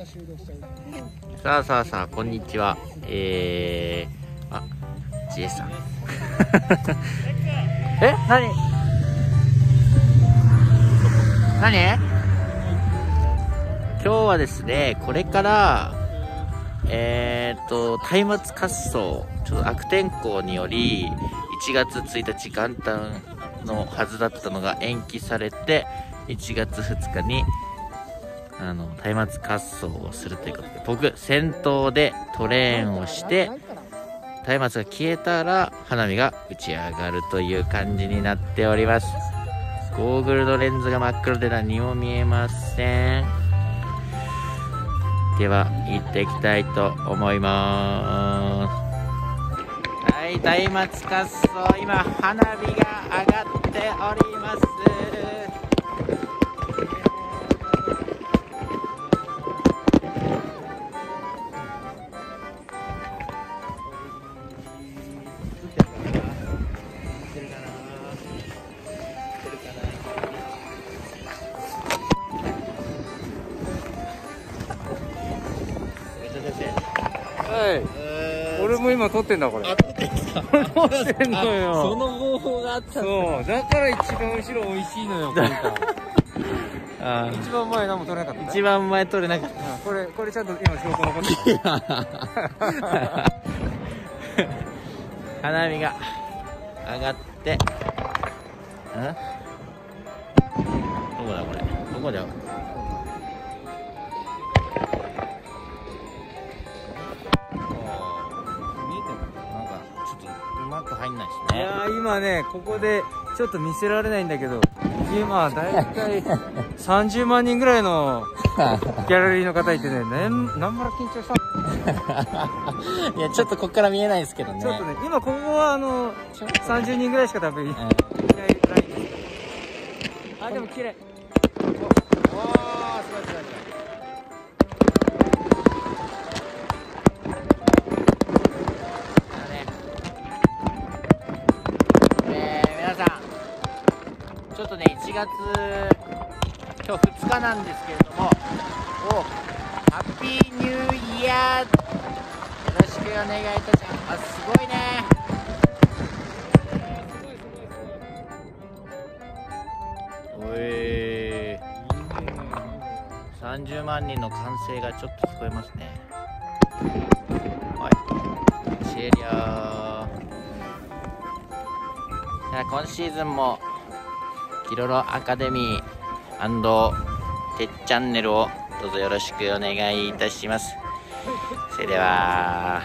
さあさあさあ、こんにちは。あ、ジエさん。え、何今日はですね、これから、松明滑走、ちょっと悪天候により、1月1日元旦のはずだったのが延期されて、1月2日に、松明滑走をするということで、僕、先頭でトレーンをして、松明が消えたら、花火が打ち上がるという感じになっております。ゴーグルのレンズが真っ黒で何も見えません。では行っていきたいと思います。はい、松明滑走、今花火が上がっております。 俺も今撮ってんだこれ。 撮ってんのよ。 その方法があったんだ。 そうだから一番後ろ美味しいのよ。一番前何も撮れなかった。 一番前撮れなかった。 これちゃんと今証拠残ってる。 花火が上がって、どこだこれ、どこだよ。入んないですね。 いやー今ねここでちょっと見せられないんだけど、今だいたい30万人ぐらいのギャラリーの方いてね、なんばら緊張した。 いやちょっとこっから見えないですけどね。 ちょっとね今ここは30人ぐらいしか多分いないラインです。あでも綺麗。おーすごいすごいすごい。 ちょっとね、1月、今日2日なんですけれども、ハッピーニューイヤー、よろしくお願いいたします。あ、すごいね。30万人の歓声がちょっと聞こえますね。はい、シェリアー。今シーズンもキロロアカデミー&てっチャンネルをどうぞよろしくお願いいたします。それでは、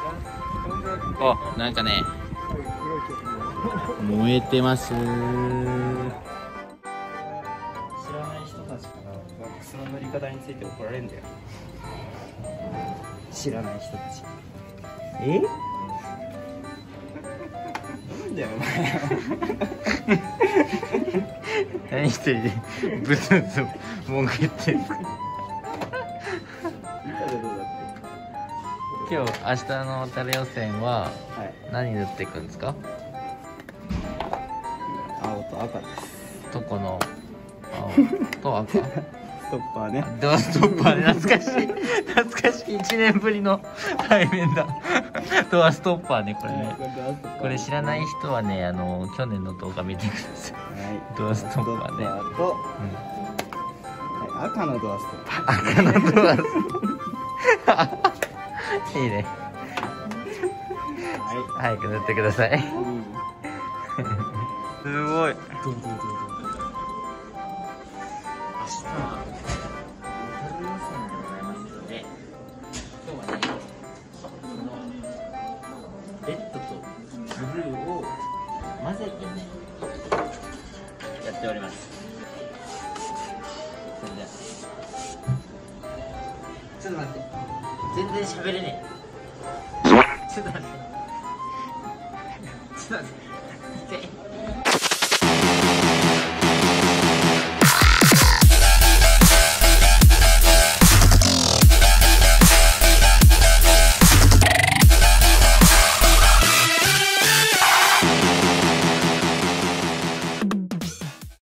なんかね燃えてます。知らない人たちからワックスの塗り方について怒られるんだよ。知らない人たち。なんだよお前。 何一人でブツブツ文句言ってるんですか。今日明日のタレ予選は何塗っていくんですか。 青と赤です。 どこの青と赤。 ストッパーね。 ドアストッパーね。懐かしい1年ぶりの対面だ。ドアストッパーね、これね。これ知らない人はね、去年の動画見てください。ドアストッパーね。 赤のドアストッパー。 赤のドアストッパー。いいね。早く塗ってください。すごい。明日はタレ予選でございますので、今日はね、レッドとブルーを混ぜてね、やっております。それではちょっと待って、全然喋れねえ。ちょっと待って、ちょっと待って、